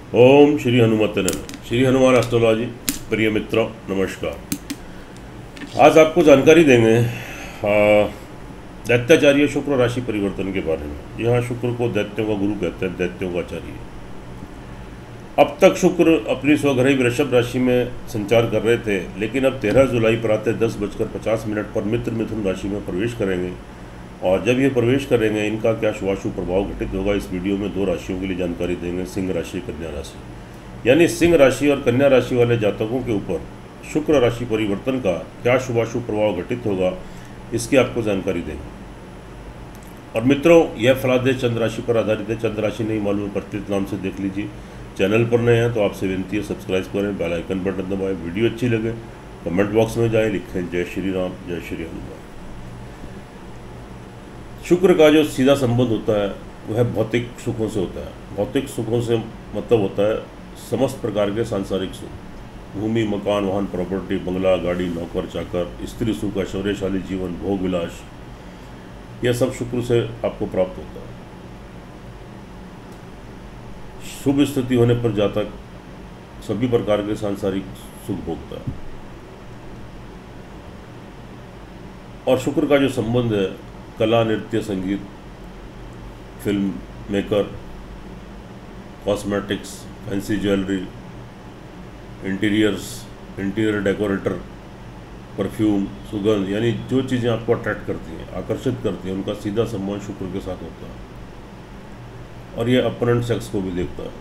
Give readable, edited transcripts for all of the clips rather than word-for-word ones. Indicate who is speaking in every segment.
Speaker 1: ओम श्री हनुमते नमः। श्री हनुमान एस्ट्रोलॉजी प्रिय मित्रों नमस्कार। आज आपको जानकारी देंगे दैत्याचार्य शुक्र राशि परिवर्तन के बारे में। यहाँ शुक्र को दैत्यों का गुरु कहते हैं, दैत्यों का आचार्य। अब तक शुक्र अपनी स्वग्रही वृषभ राशि में संचार कर रहे थे, लेकिन अब 13 जुलाई प्रातः 10:50 पर मित्र मिथुन राशि में प्रवेश करेंगे। और जब ये प्रवेश करेंगे, इनका क्या शुभाशुभ प्रभाव घटित होगा, इस वीडियो में 2 राशियों के लिए जानकारी देंगे। सिंह राशि, कन्या राशि। यानी सिंह राशि और कन्या राशि वाले जातकों के ऊपर शुक्र राशि परिवर्तन का क्या शुभाशुभ प्रभाव घटित होगा, इसकी आपको जानकारी देंगे। और मित्रों, यह फलादेश चंद्र राशि पर आधारित है। चंद्र राशि नहीं मालूम प्रत्येक नाम से देख लीजिए। चैनल पर नए हैं तो आपसे विनती है सब्सक्राइब करें, बेल आइकन बटन दबाएं। वीडियो अच्छी लगे कमेंट बॉक्स में जाए, लिखें जय श्री राम, जय श्री हनुमान। शुक्र का जो सीधा संबंध होता है वह भौतिक सुखों से होता है। भौतिक सुखों से मतलब होता है समस्त प्रकार के सांसारिक सुख, भूमि, मकान, वाहन, प्रॉपर्टी, बंगला, गाड़ी, नौकर चाकर, स्त्री सुख, ऐश्वर्यशाली जीवन, भोग विलास, यह सब शुक्र से आपको प्राप्त होता है। शुभ स्थिति होने पर जातक सभी प्रकार के सांसारिक सुख भोगता है। और शुक्र का जो संबंध है कला, नृत्य, संगीत, film maker, cosmetics, fancy jewellery, interior decorator, perfume, सुगंध, यानी जो चीज़ें आपको अट्रैक्ट करती हैं, आकर्षित करती हैं, उनका सीधा संबंध शुक्र के साथ होता है। और यह अपोनेंट सेक्स को भी देखता है।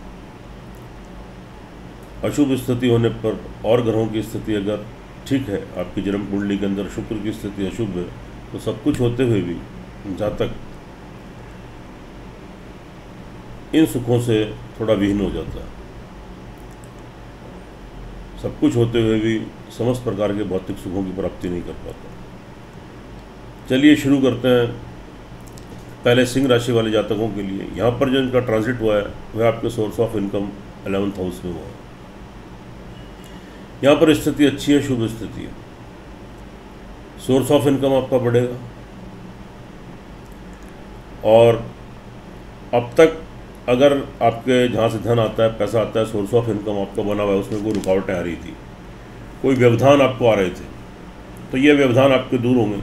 Speaker 1: अशुभ स्थिति होने पर और ग्रहों की स्थिति अगर ठीक है, आपकी जन्म कुंडली के अंदर शुक्र की स्थिति अशुभ है, तो सब कुछ होते हुए भी जातक इन सुखों से थोड़ा विहीन हो जाता है। सब कुछ होते हुए भी समस्त प्रकार के भौतिक सुखों की प्राप्ति नहीं कर पाता। चलिए शुरू करते हैं। पहले सिंह राशि वाले जातकों के लिए यहाँ पर जो इनका ट्रांजिट हुआ है वह आपके source of income 11th house में हुआ है। यहाँ पर स्थिति अच्छी है, शुभ स्थिति है। सोर्स ऑफ इनकम आपका बढ़ेगा। और अब तक अगर आपके जहाँ से धन आता है, पैसा आता है, सोर्स ऑफ इनकम आपका बना हुआ है, उसमें कोई रुकावटें आ रही थी, कोई व्यवधान आपको आ रहे थे, तो ये व्यवधान आपके दूर होंगे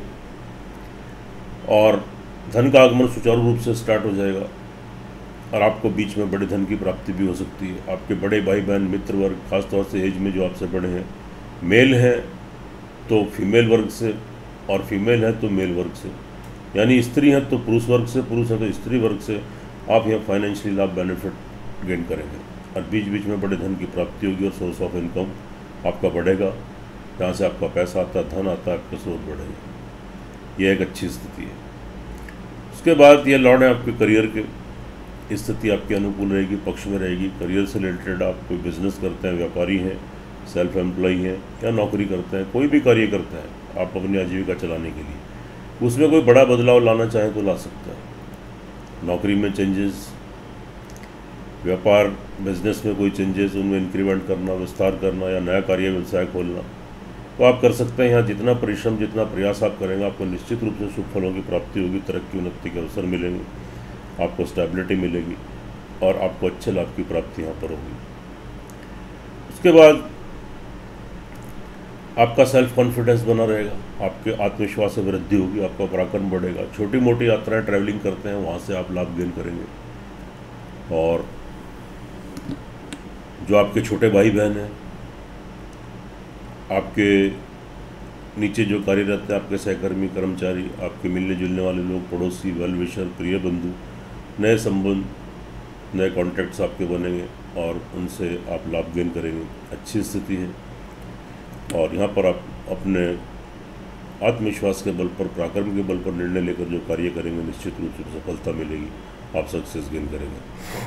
Speaker 1: और धन का आगमन सुचारू रूप से स्टार्ट हो जाएगा। और आपको बीच में बड़े धन की प्राप्ति भी हो सकती है। आपके बड़े भाई बहन, मित्र वर्ग, खासतौर से एज में जो आपसे बड़े हैं, मेल हैं तो फीमेल वर्ग से, और फीमेल है तो मेल वर्ग से, यानी स्त्री हैं तो पुरुष वर्ग से, पुरुष है तो स्त्री वर्ग से आप यहाँ फाइनेंशियली लाभ, बेनिफिट गेन करेंगे। और बीच बीच में बड़े धन की प्राप्ति होगी और सोर्स ऑफ इनकम आपका बढ़ेगा। जहाँ से आपका पैसा आता है, धन आता है, आपका स्रोत बढ़ेगा। यह एक अच्छी स्थिति है। उसके बाद ये लॉर्ड है आपके करियर के, स्थिति आपके अनुकूल रहेगी, पक्ष में रहेगी। करियर से रिलेटेड आप कोई बिजनेस करते हैं, व्यापारी हैं, सेल्फ एम्प्लॉई हैं या नौकरी करते हैं, कोई भी कार्य करते हैं आप अपनी आजीविका चलाने के लिए, उसमें कोई बड़ा बदलाव लाना चाहें तो ला सकता है। नौकरी में चेंजेस, व्यापार बिजनेस में कोई चेंजेस, उनमें इंक्रीमेंट करना, विस्तार करना या नया कार्य व्यवसाय खोलना, तो आप कर सकते हैं। यहाँ जितना परिश्रम, जितना प्रयास आप करेंगे, आपको निश्चित रूप से सुख फलों की प्राप्ति होगी, तरक्की उन्नति के अवसर मिलेंगे, आपको स्टेबिलिटी मिलेगी और आपको अच्छे लाभ की प्राप्ति यहाँ पर होगी। उसके बाद आपका सेल्फ कॉन्फिडेंस बना रहेगा, आपके आत्मविश्वास में वृद्धि होगी, आपका पराक्रम बढ़ेगा। छोटी मोटी यात्राएं, ट्रैवलिंग करते हैं, वहाँ से आप लाभ गेन करेंगे। और जो आपके छोटे भाई बहन हैं, आपके नीचे जो कार्यरत है, आपके सहकर्मी, कर्मचारी, आपके मिलने जुलने वाले लोग, पड़ोसी, वेल विशर, प्रिय बंधु, नए संबंध, नए कॉन्टैक्ट्स आपके बनेंगे और उनसे आप लाभ गेन करेंगे। अच्छी स्थिति है। और यहाँ पर आप अपने आत्मविश्वास के बल पर, पराक्रम के बल पर निर्णय लेकर जो कार्य करेंगे, निश्चित रूप से सफलता मिलेगी, आप सक्सेस गेन करेंगे।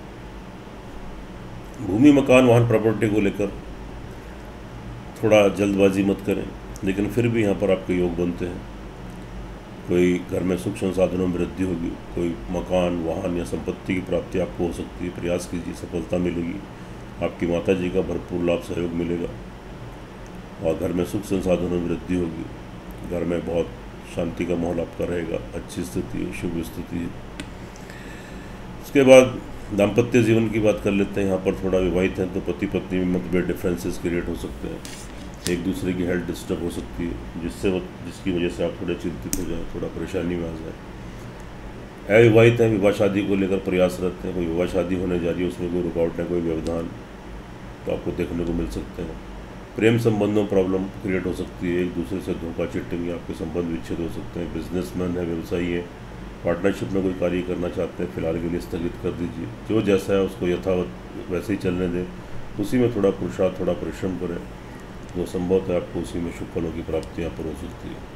Speaker 1: भूमि, मकान, वाहन, प्रॉपर्टी को लेकर थोड़ा जल्दबाजी मत करें, लेकिन फिर भी यहाँ पर आपके योग बनते हैं। कोई घर में सुख संसाधनों में वृद्धि होगी, कोई मकान, वाहन या संपत्ति की प्राप्ति आपको हो सकती है। प्रयास कीजिए, सफलता मिलेगी। आपकी माता जी का भरपूर लाभ सहयोग मिलेगा और घर में सुख संसाधनों में वृद्धि होगी। घर में बहुत शांति का माहौल आपका रहेगा। अच्छी स्थिति है, शुभ स्थिति है। उसके बाद दाम्पत्य जीवन की बात कर लेते हैं। यहाँ पर थोड़ा विवाहित हैं तो पति पत्नी में मतभेद, डिफरेंसेस क्रिएट हो सकते हैं, एक दूसरे की हेल्थ डिस्टर्ब हो सकती है, जिसकी वजह से आप थोड़े चिंतित हो जाए, थोड़ा परेशानी में आ जाए। अविवाहित हैं, विवाह शादी को लेकर प्रयासरत हैं, कोई विवाह शादी होने जा रही है, उसमें कोई रुकावट है, कोई व्यवधान तो आपको देखने को मिल सकते हैं। प्रेम संबंधों में प्रॉब्लम क्रिएट हो सकती है, एक दूसरे से धोखा चिट्ठी, आपके संबंध विच्छेद हो सकते हैं। बिजनेसमैन है, व्यवसायी है, पार्टनरशिप में कोई कार्य करना चाहते हैं, फिलहाल के लिए स्थगित कर दीजिए। जो जैसा है उसको यथावत वैसे ही चलने दें, उसी में थोड़ा पुरुषार्थ, थोड़ा परिश्रम करें, जो संभव है आपको उसी में शुभ फलों की प्राप्ति यहाँ पर हो सकती है।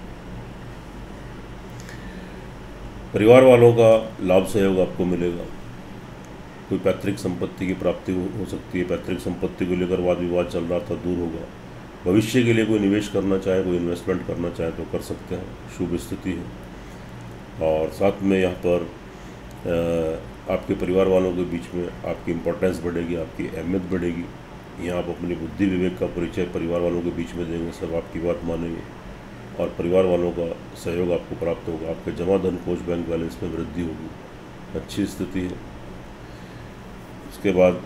Speaker 1: परिवार वालों का लाभ सहयोग आपको मिलेगा, कोई पैतृक संपत्ति की प्राप्ति हो सकती है, पैतृक संपत्ति को लेकर वाद विवाद चल रहा था, दूर होगा। भविष्य के लिए कोई निवेश करना चाहे, कोई इन्वेस्टमेंट करना चाहे तो कर सकते हैं, शुभ स्थिति है। और साथ में यहाँ पर आपके परिवार वालों के बीच में आपकी इम्पोर्टेंस बढ़ेगी, आपकी अहमियत बढ़ेगी। यहाँ आप अपनी बुद्धि विवेक का परिचय परिवार वालों के बीच में देंगे, सब आपकी बात मानेंगे और परिवार वालों का सहयोग आपको प्राप्त होगा। आपके जमा धन कोष बैंक बैलेंस में वृद्धि होगी, अच्छी स्थिति है। उसके बाद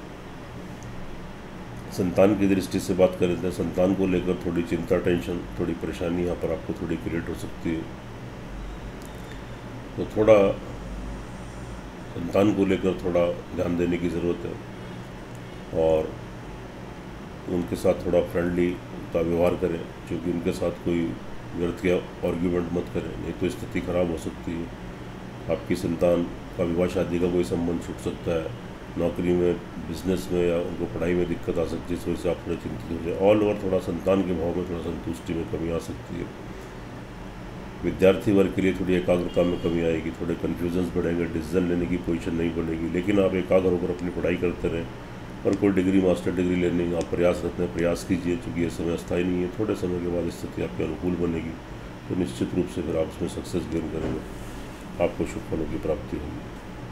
Speaker 1: संतान की दृष्टि से बात करें तो संतान को लेकर थोड़ी चिंता, टेंशन, थोड़ी परेशानी यहाँ पर आपको थोड़ी क्रिएट हो सकती है, तो थोड़ा संतान को लेकर थोड़ा ध्यान देने की ज़रूरत है और उनके साथ थोड़ा फ्रेंडली का व्यवहार करें, क्योंकि उनके साथ कोई व्यर्थ के आर्ग्यूमेंट मत करें, नहीं तो स्थिति खराब हो सकती है। आपकी संतान का विवाह शादी का कोई संबंध छूट सकता है, नौकरी में, बिजनेस में या उनको पढ़ाई में दिक्कत आ सकती है, इस वजह से आप थोड़े चिंतित हो जाए। ऑल ओवर थोड़ा संतान के भाव में थोड़ा संतुष्टि में कमी आ सकती है। विद्यार्थी वर्ग के लिए थोड़ी एकाग्रता में कमी आएगी, थोड़े कन्फ्यूजन्स बढ़ेंगे, डिसीजन लेने की पोजीशन नहीं बनेगी, लेकिन आप एकाग्र होकर अपनी पढ़ाई करते रहें और कोई डिग्री, मास्टर डिग्री लेने आप प्रयासरत हैं, प्रयास कीजिए, क्योंकि ये समय अस्थायी नहीं है। थोड़े समय के बाद स्थिति आपके अनुकूल बनेगी तो निश्चित रूप से फिर आप उसमें सक्सेस गेन करेंगे, आपको शुभ फलों की प्राप्ति होगी।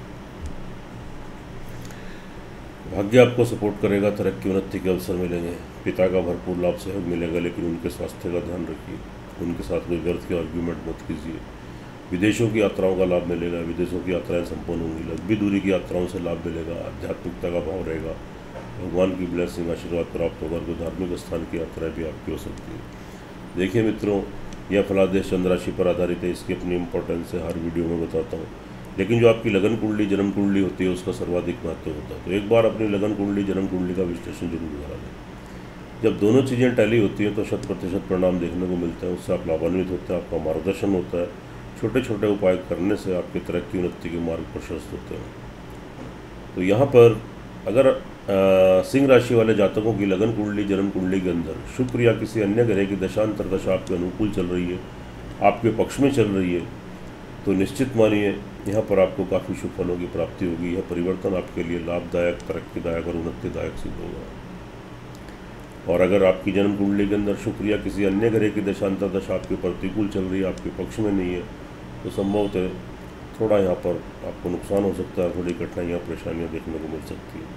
Speaker 1: भाग्य आपको सपोर्ट करेगा, तरक्की उन्नति के अवसर मिलेंगे, पिता का भरपूर लाभ सहयोग मिलेगा, लेकिन उनके स्वास्थ्य का ध्यान रखिए, उनके साथ कोई व्यर्थ के आर्ग्यूमेंट मत कीजिए। विदेशों की यात्राओं का लाभ मिलेगा, विदेशों की यात्राएं संपन्न होंगी, लंबी दूरी की यात्राओं से लाभ मिलेगा, आध्यात्मिकता का भाव रहेगा, भगवान की ब्लेसिंग, आशीर्वाद प्राप्त होगा, कोई धार्मिक स्थान की यात्राएं भी आपकी हो सकती है। देखिए मित्रों, यह फलादेश चंद्र राशि पर आधारित है, इसकी अपनी इंपॉर्टेंस है, हर वीडियो में बताता हूँ, लेकिन जो आपकी लगन कुंडली, जन्म कुंडली होती है उसका सर्वाधिक महत्व होता है। तो एक बार अपनी लगन कुंडली, जन्म कुंडली का विश्लेषण जरूर करा लें। जब दोनों चीज़ें टैली होती हैं तो 100% परिणाम देखने को मिलता है, उससे आप लाभान्वित होते हैं, आपका मार्गदर्शन होता है, छोटे छोटे उपाय करने से आपकी तरक्की उन्नति के मार्ग प्रशस्त होते हैं। तो यहाँ पर अगर सिंह राशि वाले जातकों की लगन कुंडली, जन्म कुंडली के अंदर शुक्र या किसी अन्य ग्रह की दशांतर दशा आपके अनुकूल चल रही है, आपके पक्ष में चल रही है, तो निश्चित मानिए यहाँ पर आपको काफ़ी शुभ फलों की प्राप्ति होगी। यह परिवर्तन आपके लिए लाभदायक, तरक्कीदायक और उन्नतिदायक सिद्ध होगा। और अगर आपकी जन्म कुंडली के अंदर शुक्र या किसी अन्य ग्रह की दशांतर दशा आपके प्रतिकूल चल रही है, आपके पक्ष में नहीं है, तो संभवतः थोड़ा यहाँ पर आपको नुकसान हो सकता है, थोड़ी कठिनाइयाँ, परेशानियाँ देखने को मिल सकती है।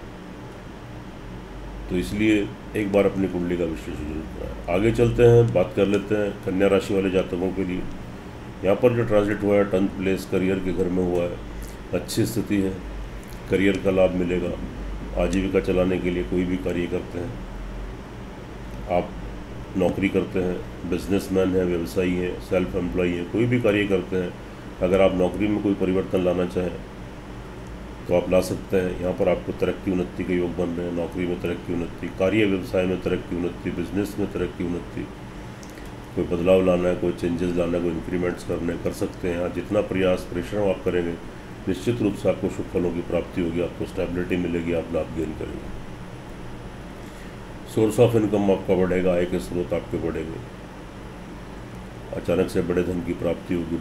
Speaker 1: तो इसलिए एक बार अपनी कुंडली का विश्लेषण जरूर कराएं। आगे चलते हैं, बात कर लेते हैं कन्या राशि वाले जातकों के लिए। यहाँ पर जो ट्रांजिट हुआ है 10th प्लेस करियर के घर में हुआ है, अच्छी स्थिति है, करियर का लाभ मिलेगा। आजीविका चलाने के लिए कोई भी कार्य करते हैं, आप नौकरी करते हैं, बिजनेसमैन हैं, व्यवसायी हैं, सेल्फ एम्प्लॉई हैं, कोई भी कार्य करते हैं, अगर आप नौकरी में कोई परिवर्तन लाना चाहें तो आप ला सकते हैं। यहाँ पर आपको तरक्की उन्नति के योग बन रहे हैं, नौकरी में तरक्की उन्नति, कार्य व्यवसाय में तरक्की उन्नति, बिजनेस में तरक्की उन्नति, कोई बदलाव लाना है, कोई चेंजेस लाना है, कोई इंक्रीमेंट्स करने कर सकते हैं। यहाँ जितना प्रयास, परिश्रम आप करेंगे, निश्चित रूप से आपको शुभ फलों की प्राप्ति होगी, आपको स्टेबिलिटी मिलेगी, आप लाभ गेन करेंगे। सोर्स ऑफ इनकम आपका बढ़ेगा, आय के स्रोत आपके बढ़ेंगे, अचानक से बड़े धन की प्राप्ति होगी,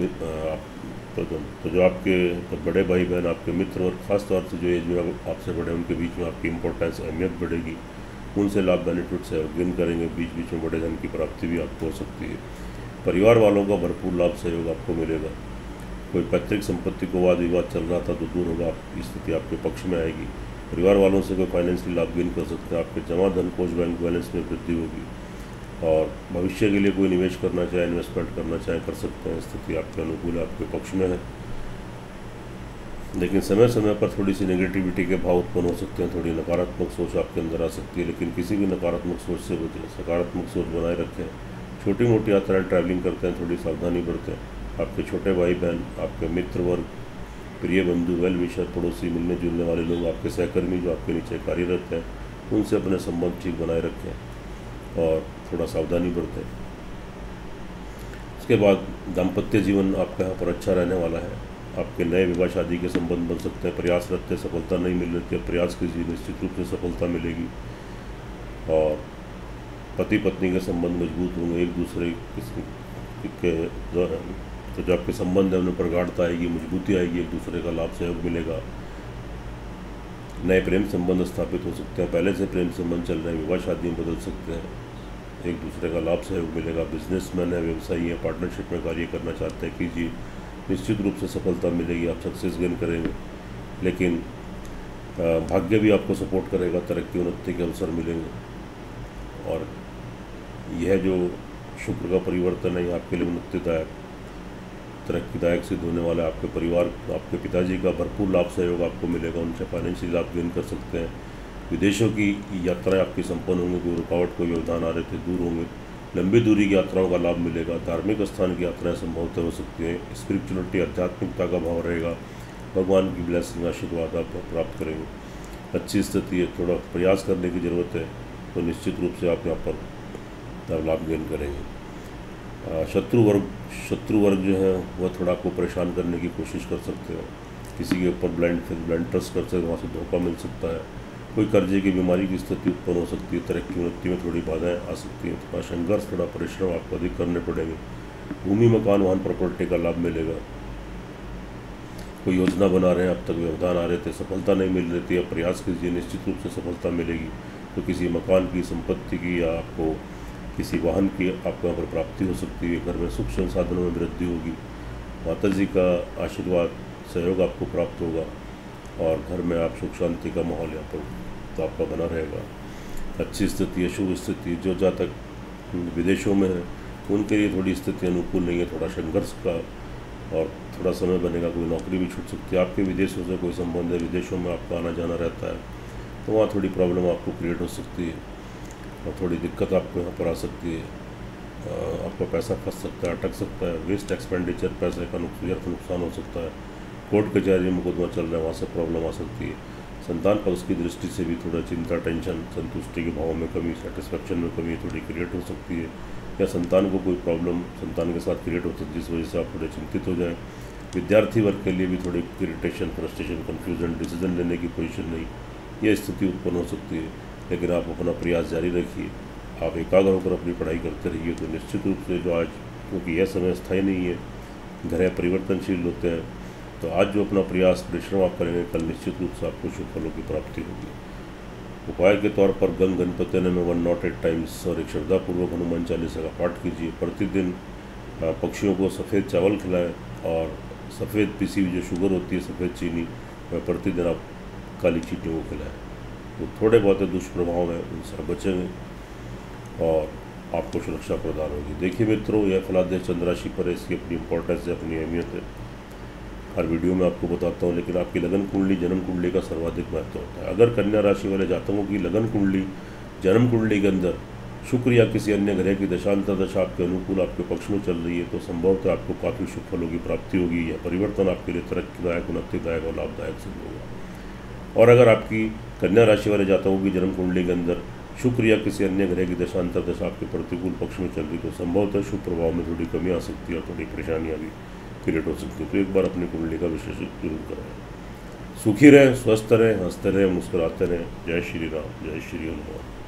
Speaker 1: तो जो आपके बड़े भाई बहन, आपके मित्र और ख़ास तौर से जो एज में आपसे बड़े, उनके बीच में आपकी इंपॉर्टेंस, अहमियत बढ़ेगी, उनसे लाभ बेनिफिट से गेन करेंगे, बीच बीच में बड़े धन की प्राप्ति भी आपको हो सकती है। परिवार वालों का भरपूर लाभ सहयोग आपको मिलेगा। कोई पैतृक संपत्ति को वाद विवाद चल रहा था तो दूर होगा, आपकी स्थिति आपके पक्ष में आएगी। परिवार वालों से कोई फाइनेंशियल लाभ गेन कर सकते हैं, आपके जमा धन कोष बैंक बैलेंस में वृद्धि होगी और भविष्य के लिए कोई निवेश करना चाहे, इन्वेस्टमेंट करना चाहे, कर सकते हैं। स्थिति आपके अनुकूल है, आपके पक्ष में है। लेकिन समय समय पर थोड़ी सी नेगेटिविटी के भाव उत्पन्न हो सकते हैं, थोड़ी नकारात्मक सोच आपके अंदर आ सकती है, लेकिन किसी भी नकारात्मक सोच से बचें, सकारात्मक सोच बनाए रखें। छोटी मोटी यात्राएं ट्रैवलिंग करते हैं, थोड़ी सावधानी बरतें। आपके छोटे भाई बहन, आपके मित्र वर्ग, प्रिय बंधु, वेल विशर, पड़ोसी, मिलने जुलने वाले लोग, आपके सहकर्मी जो आपके नीचे कार्यरत हैं, उनसे अपने संबंध ठीक बनाए रखें और थोड़ा सावधानी बरतें। उसके बाद दाम्पत्य जीवन आपका यहाँ पर अच्छा रहने वाला है। आपके नए विवाह शादी के संबंध बन सकते हैं। प्रयासरत थे, सफलता नहीं मिल रही थी, अब प्रयास कीजिए, निश्चित रूप से सफलता मिलेगी। और पति पत्नी के संबंध मजबूत होंगे, एक दूसरे के तो जो आपके संबंध है उनमें प्रगाढ़ता आएगी, मजबूती आएगी, एक दूसरे का लाभ सहयोग मिलेगा। नए प्रेम संबंध स्थापित हो सकते हैं, पहले से प्रेम संबंध चल रहे हैं, विवाह शादी में बदल सकते हैं, एक दूसरे का लाभ सहयोग मिलेगा। बिजनेसमैन है, व्यवसायी है, पार्टनरशिप में कार्य करना चाहते हैं, कीजिए, निश्चित रूप से सफलता मिलेगी, आप सक्सेस गेन करेंगे। लेकिन भाग्य भी आपको सपोर्ट करेगा, तरक्की उन्नति के अवसर मिलेंगे। और यह जो शुक्र का परिवर्तन है, आपके लिए उन्नतिदायक, तरक्कीदायक सिद्ध होने वाला है। आपके परिवार, आपके पिताजी का भरपूर लाभ सहयोग आपको मिलेगा, उनसे फाइनेंशियल लाभ गेन कर सकते हैं। विदेशों की यात्राएं आपकी संपन्न होंगी, कोई रुकावट, कोई व्यवधान आ रहे थे दूर होंगे। लंबी दूरी की यात्राओं का लाभ मिलेगा। धार्मिक स्थान की यात्राएं संभवतः हो सकती हैं। स्पिरिचुअलिटी, आध्यात्मिकता का भाव रहेगा। भगवान की ब्लेसिंग, आशीर्वाद आप प्राप्त करेंगे। अच्छी स्थिति है, थोड़ा प्रयास करने की ज़रूरत है, तो निश्चित रूप से आप यहाँ पर लाभ गेन करेंगे। शत्रु वर्ग जो है वह थोड़ा आपको परेशान करने की कोशिश कर सकते हैं। किसी के ऊपर ब्लाइंड ट्रस्ट कर सकते हैं, वहाँ से धोखा मिल सकता है। कोई कर्जे की बीमारी की स्थिति उत्पन्न हो सकती है। तरक्की उन्नति में थोड़ी बाधाएं आ सकती हैं। थोड़ा संघर्ष, थोड़ा परिश्रम आपको अधिक करने पड़ेंगे। भूमि, मकान, वाहन, प्रॉपर्टी का लाभ मिलेगा। कोई योजना बना रहे हैं, अब तक व्यवधान आ रहे थे, सफलता नहीं मिल रही थी, अब प्रयास कीजिए, निश्चित रूप से सफलता मिलेगी। तो किसी मकान की, संपत्ति की, या आपको किसी वाहन की आपको यहाँ पर प्राप्ति हो सकती है। घर में सुख संसाधनों में वृद्धि होगी। माता जी का आशीर्वाद, सहयोग आपको प्राप्त होगा और घर में आप सुख शांति का माहौल यहाँ पर तो आपका बना रहेगा। अच्छी स्थिति है, शुभ स्थिति। जो जातक विदेशों में है उनके लिए थोड़ी स्थिति अनुकूल नहीं है, थोड़ा संघर्ष का और थोड़ा समय बनेगा। कोई नौकरी भी छूट सकती है। आपके विदेशों से कोई संबंध है, विदेशों में आपका आना जाना रहता है, तो वहाँ थोड़ी प्रॉब्लम आपको क्रिएट हो सकती है और थोड़ी दिक्कत आपको यहाँ पर आ सकती है। आपका पैसा फंस सकता है, अटक सकता है, वेस्ट एक्सपेंडिचर, पैसे का नुकसान हो सकता है। कोर्ट कचहरी में मुकदमा चल रहा है, वहाँ से प्रॉब्लम आ सकती है। संतान पक्ष की दृष्टि से भी थोड़ा चिंता, टेंशन, संतुष्टि के भाव में कमी, सेटिस्फैक्शन में कमी थोड़ी क्रिएट हो सकती है। या संतान को कोई प्रॉब्लम संतान के साथ क्रिएट हो सकती है, जिस वजह से आप थोड़े चिंतित हो जाएं। विद्यार्थी वर्ग के लिए भी थोड़ी इरिटेशन, फ्रस्ट्रेशन, कन्फ्यूजन, डिसीजन लेने की पोजीशन नहीं, यह स्थिति उत्पन्न हो सकती है। लेकिन आप अपना प्रयास जारी रखिए, आप एकाग्र होकर अपनी पढ़ाई करते रहिए, तो निश्चित रूप से जो आज, क्योंकि यह समय स्थायी नहीं है, ग्रह परिवर्तनशील होते हैं, तो आज जो अपना प्रयास, परिश्रम आप करेंगे, कल निश्चित रूप से आपको शुभ फलों की प्राप्ति होगी। उपाय के तौर पर गंग गणपति में 108 टाइम्स और एक श्रद्धापूर्वक हनुमान चालीसा का पाठ कीजिए। प्रतिदिन पक्षियों को सफ़ेद चावल खिलाएं और सफ़ेद पिसी हुई जो शुगर होती है, सफ़ेद चीनी, वह प्रतिदिन आप काली चींटियों को खिलाएं। तो थोड़े बहुत दुष्प्रभाव हैं, उनसे बचेंगे और आपको सुरक्षा प्रदान होगी। देखिए मित्रों, यह फलादेश चंद्र राशि पर है, इसकी अपनी इंपॉर्टेंस है, अपनी अहमियत है। हर वीडियो में आपको बताता हूँ, लेकिन आपकी लगन कुंडली, जन्म कुंडली का सर्वाधिक महत्व होता है। अगर कन्या राशि वाले जातकों की लगन कुंडली, जन्म कुंडली के अंदर शुक्र या किसी अन्य ग्रह की दशांतर दशा आपके अनुकूल, आपके पक्ष में चल रही है, तो संभवतः आपको काफ़ी शुभ फलों की प्राप्ति होगी। यह परिवर्तन आपके लिए तरक्कीदायक, उन्नतिदायक और लाभदायक सिद्ध होगा। और अगर आपकी कन्या राशि वाले जातकों की जन्म कुंडली के अंदर शुक्र या किसी अन्य ग्रह की दशांतर दशा आपके प्रतिकूल पक्ष में चल रही, तो संभवतः शुभ प्रभाव में थोड़ी कमी आ सकती है और थोड़ी परेशानियाँ भी क्रिएट हो सकती है। तो एक बार अपनी कुंडली का विश्लेषण जरूर करें। सुखी रहें, स्वस्थ रहें, हंसते रहें, मुस्कुराते रहें। जय श्री राम, जय श्री हनुमान।